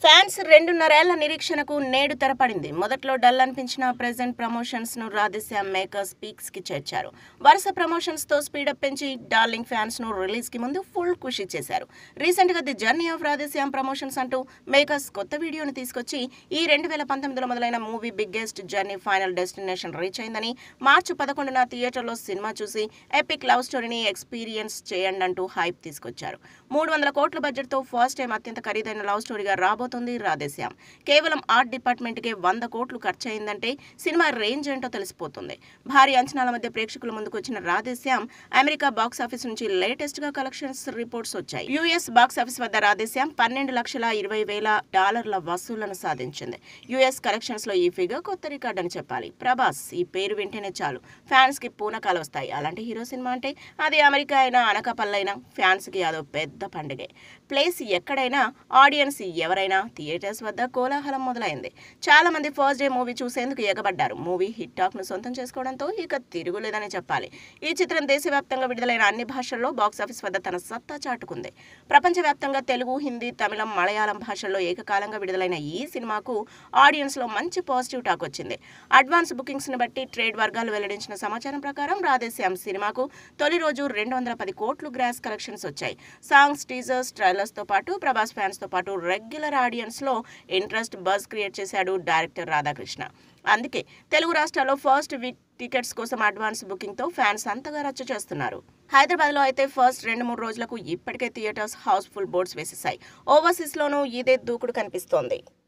Fans 2.5 ఏళ్ల నిరీక్షణకు నేడు తెరపడింది. మొదట్లో డల్ అనిపించిన ప్రెజెంట్ ప్రమోషన్స్ ను రాధేశ్యామ్ మేకర్స్ పీక్స్ కి చేర్చారు. వరుస ప్రమోషన్స్ తో స్పీడప్ పెంచి డార్లింగ్ ఫ్యాన్స్ ను రిలీజ్ కి ముందు ఫుల్ ఖుషి చేశారు. రీసెంట్ గా the journey of Radheshyam promotions అంటూ మేకర్స్ కొత్త వీడియోను తీసుకొచ్చి ఈ 2019లో మొదలైన movie biggest journey final destination reach అయిందని, మార్చి 11న థియేటర్లో సినిమా చూసి ఎపిక్ లవ్ స్టోరీని ఎక్స్పీరియన్స్ చేయండి అంటూ హైప్ తీసుకొచ్చారు. 300 కోట్ల బడ్జెట్ తో ఫస్ట్ టైం అత్యంత ఖరీదైన లవ్ స్టోరీగా రాబోతోంది రాధేశ్యామ్. కేవలం ఆర్ట్ డిపార్ట్మెంట్ కే 100 కోట్లు ఖర్చయిందంటే సినిమా రేంజ్ ఏంటో తెలిసిపోతుంది. భారీ అంచనాల మధ్య ప్రేక్షకుల ముందుకు వచ్చిన రాధేశ్యామ్ అమెరికా బాక్స్ ఆఫీస్ నుంచి లేటెస్ట్ గా కలెక్షన్స్ రిపోర్ట్స్ వచ్చాయి. యుఎస్ బాక్స్ ఆఫీస్ వద్ద రాధేశ్యామ్ $12,20,000 వసూళ్లను సాధించింది. యుఎస్ కలెక్షన్స్ లో ఈ ఫిగర్ కొత్త రికార్డ్ అని చెప్పాలి. ప్రభాస్ ఈ పేరు వింటేనే చాలు ఫ్యాన్స్ కి పూనకాలు వస్తాయి. అలాంటి హీరో సినిమా అంటే అది అమెరికా అయినా అనకాపల్లైనా ఫ్యాన్స్ కి అదో పెద్ద పండుగే. ప్లేస్ ఎక్కడైనా ఆడియన్స్ ఎవరైనా థియేటర్స్ వద్ద కోలాహలం మొదలైంది. చాలా మంది ఫస్ట్ డే మూవీ చూసేందుకు ఎగబడ్డారు. మూవీ హిట్ టాక్ ను సొంతం చేసుకోవడంతో ఇక తిరుగులేదని చెప్పాలి. ఈ చిత్రం దేశవ్యాప్తంగా విడుదలైన అన్ని భాషల్లో బాక్సాఫీస్ వద్ద తన సత్తా చాటుకుంది. ప్రపంచవ్యాప్తంగా తెలుగు, హిందీ, తమిళం, మలయాళం భాషల్లో ఏకకాలంగా విడుదలైన ఈ సినిమాకు ఆడియన్స్ లో మంచి పాజిటివ్ టాక్ వచ్చింది. అడ్వాన్స్ బుకింగ్స్ ని బట్టి ట్రేడ్ వర్గాలు వెల్లడించిన సమాచారం ప్రకారం రాధేశ్యామ్ సినిమాకు తొలి రోజు 210 కోట్లు గ్రాస్ కలెక్షన్స్ వచ్చాయి. సాంగ్స్, టీజర్స్, ట్రైలర్స్ తో పాటు ప్రభాస్ ఫ్యాన్స్ తో పాటు రెగ్యులర్ ఆడియన్స్ లో ఇంట్రెస్ట్ బజ్ క్రియేట్ చేశాడు డైరెక్టర్ రాధాకృష్ణ. అందుకే తెలుగు రాష్ట్రాల్లో ఫస్ట్ వీక్ టికెట్స్ కోసం అడ్వాన్స్ బుకింగ్ తో ఫ్యాన్స్ అంతగా రచ్చ చేస్తున్నారు. హైదరాబాద్ లో అయితే ఫస్ట్ 2-3 రోజులకు ఇప్పటికే థియేటర్స్ హౌస్ఫుల్ బోర్డ్స్ వేసేశాయి. ఓవర్సీస్ లోనూ ఇదే దూకుడు కనిపిస్తోంది.